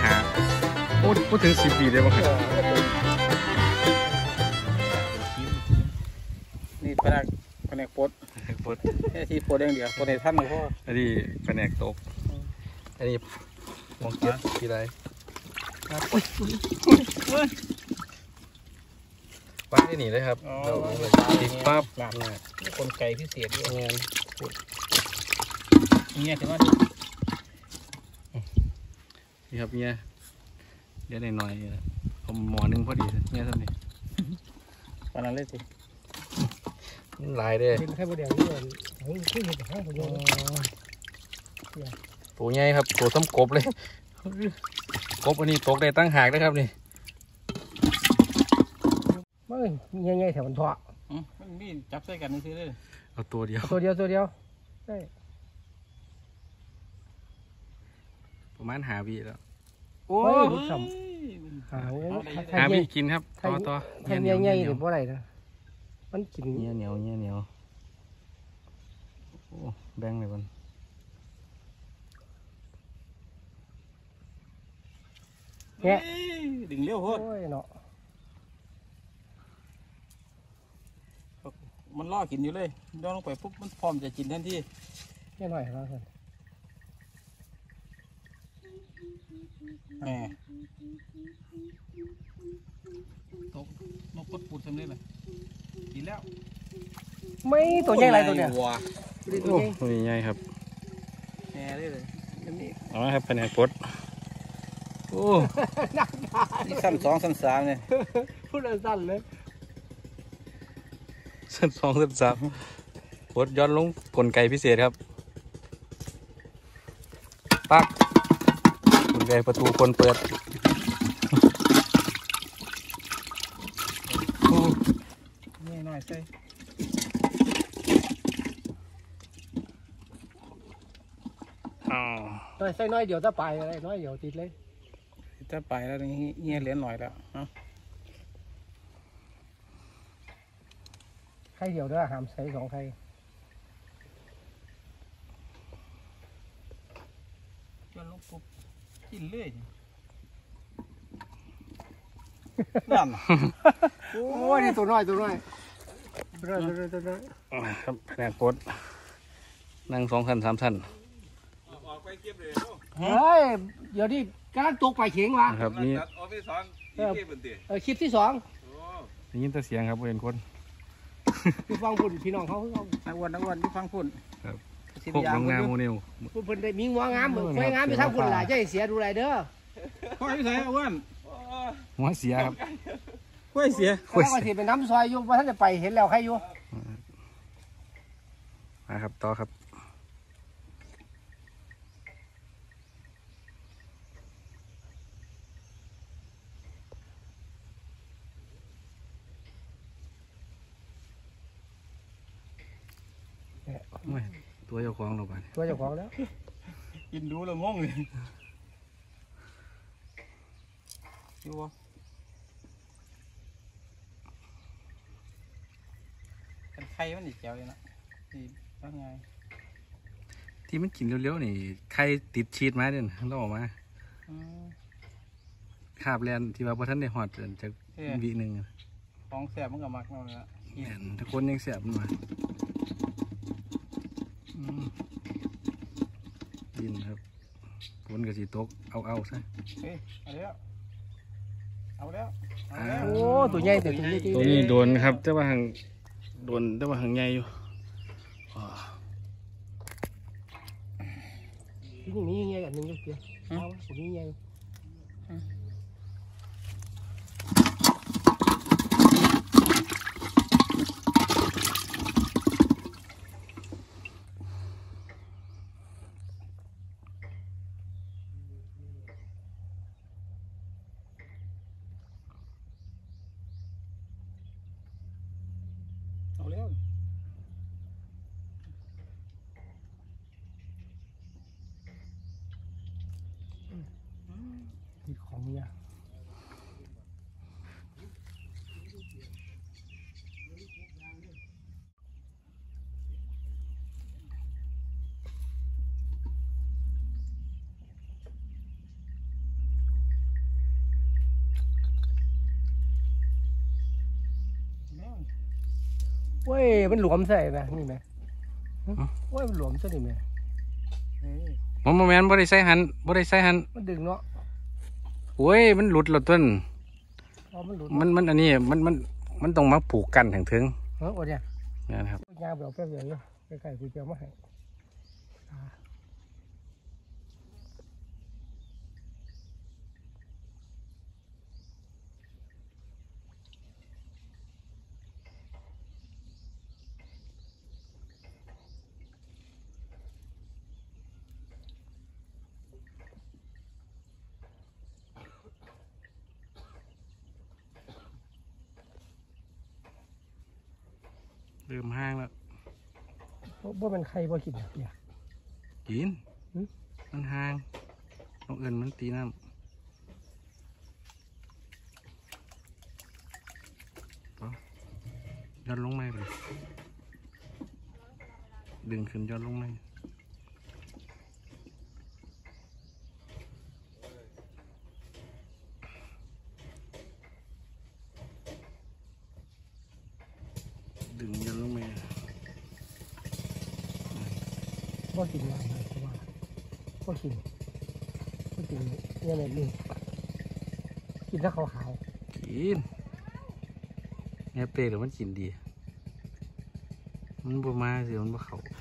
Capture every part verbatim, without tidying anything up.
หาโอ้พูดถึงสิบปีได้บ้างนี่แผนกแผนกปดปดที่ปดอย่างเดียวปดในท่านหลวงพ่ออันนี้แผนกตกอันนี้มองเก็บที่ไรป้าที่หนีเลยครับเราติดปั๊บคนไก่พิเศษด้วยงานเนี่ยถือว่านี่ครับเนี่ยเดี๋ยวหน่อยๆผมหมอนึงพอดีเนี่ยท่านนี่วันนั้นเลยสิลายเลยเป็นแค่ประเดี๋ยวนี้เลยขึ้นไปข้างบนตัวใหญ่ครับตัวซ้ำกบเลยกบอันนี้ตกได้ตั้งหากนะครับนี่ไม่ใหญ่ๆแถวมันทอมันมีจับใส่กันนี่ซื้อเลยเอาตัวเดียวตัวเดียวตัวเดียวใช่ประมาณหาวีแล้วโอ้ยหาหาวีกินครับต่อต่อทำใหญ่ๆหรือว่าอะไรนะมันกินเหนียวเหนียวเหนียวเหนียวโอ้แบงเลยมันเนี่ยดึงเลี้ยวโคตรเนาะมันล่อกินอยู่เลยย้อนลงไปปุ๊บมันพร้อมจะกินทันทีแค่หน่อยครับแหมตกนกกดปูดทำได้ไหมกินแล้วไม่ตัวใหญ่อะไรตัวเนี้ยตัวใหญ่ครับแหมได้เลยนี่อ๋อครับแผนกปดโอ้นี่สั้นสองสั้นสามเนี่ยพูดสั้นเลยสั้นสองสั้นสามปดย้อนลงกลไกพิเศษครับปักกลไกประตูคนเปิดนี่หน่อยใส่น้อยใส่น้อยเดี๋ยวจะไปอะไรน้อยเดี๋ยวติดเลยจะไปแล้วนี่เงี้ยเหรียญหน่อยแล้วไข่เดียวด้วยหามใส่สองไข่จนลูกปุ๊บกินเรื่อยนั่นโอ้ยนี่ตัวน้อยตัวน้อยตัวน้อยตัวน้อยตัวน้อยครับแผนกปดนั่งสองชั้นสามชั้นเฮ้ยเดี๋ยวนี้การตกไปเข็งวะครับนี่เออคลิปที่สองได้ยินแต่เสียงครับเห็นคนพี่ฟังพุ่นพี่น้องเขาเขานักวันนักวันพี่ฟังพุ่นครับพวกน้องงามโมเนลพุ่นได้มีงัวงามเหมือนไฟงามไปทางพุ่นหลายจะเสียดูไรเด้อค่อยใส่อ้วนหัวเสียครับค่อยเสียค่อยเสียเป็นน้ำซอยอยู่ว่าท่านจะไปเห็นแล้วใครอยู่มาครับต่อครับตัวเจ้าของเราไปตัวเจ้าของแล้วกินดูแล้วงงเลยอยู่วะเป็นไข่มันอีกแก้วเลยนะนี่ว่าไงที่มันกินเร็วๆนี่ไข่ติดชีดมาเด่นเราออกมาคาบแลนที่ว่าพอท่านได้หอดจากวีหนึ่งของแสบมันกับมักเราเลยเห็นทุกคนยังแสบมันมาดินครับฝนกับสีตกเอาเอาซะเฮ้ยเอาแล้วเอาแล้วโอ้ตัวใหญ่ตัวนี้ตัวนี้โดนครับแต่ว่าหางโดนแต่ว่าหางใหญ่อยู่ที่นี่มีใหญ่กันหนึ่งก็เกี่ยวเอาตัวนี้ใหญ่เอาแล้วนี่ของเนี่ยเว้ยมันหลวมใส่ไหมนี่ไหมเว้ยมันหลวมซะดิไหมมันโมเมนต์บ่ได้ใส่หันบ่ได้ใส่หันมันดึงเนาะโอ้ยมันหลุดหลุดต้นอ๋อมันหลุดมันมันอันนี้มันมันมันต้องมาผูกกันถึงถึงเออโอ้ยเนี่ยนะครับยาเบี่ยวแป๊บเดียวอยู่ใกล้ๆกูเจียวมาให้เริ่มห้างแล้วว่ามันใครบ่กินเนี่ยกินมันห้างต้องเอินมันตีน้ำย้อนลงไม้ไปดึงขึ้นย้อนลงไม้ดึงย้อนลงไม้บ่กินอะไรเพราะว่าบ่กินบ่กินเนี่ยแบบนี้กินถ้าขาวกินเนี่ยเปรย์หรือมันกินดีมันบ่มาสิมันบ่เข้าๆ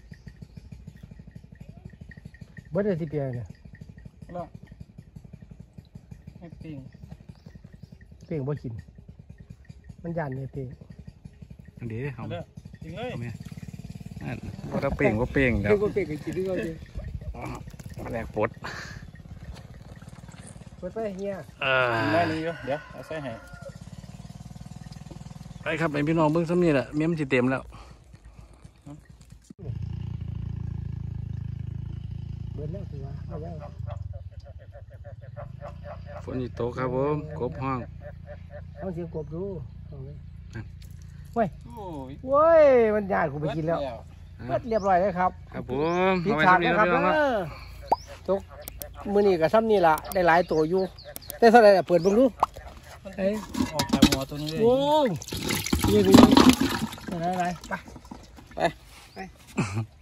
เบิดเลยสิเปียเนี่ยแล้วให้ปิ้งเปียงบ่กินมันยันเนี่ยเปียงอันเดียวเอาเด้อจริงเลยเอาไหมนั่นบ่ได้เปร่งบ่เปร่งแล้วเปียงบ่เปียงกินด้วยเลยมาแลกปดเปิดไปเฮียเออได้เลยอยู่เดี๋ยวเอาใส่ให้ไปครับไปพี่น้องเบิ่งซ้ำนี่แหละเมียมนสิเต็มแล้วเบิดแล้วสิว่าเอาแล้วฝนสิตกครับผมกบห้องเอาเสียงกบดูเอาเลยโอ้ยโว้ยมันยากกูไปกินแล้วเบิดเรียบร้อยแล้วครับครับผมปิดเอาไว้ฉากซ้ำนี่นะแล้คว รับพี่น้องเอเนาะอตกมือนี่กับซ้ำนี่ล่ะได้หลายตัวอยู่แต่เท่าไหร่ล่ะเปิดเบิ่งดูเอ้ยออกจากหัวตัวนี้เลยโว้ยนี่นี่อะไรอะไรไปไปไป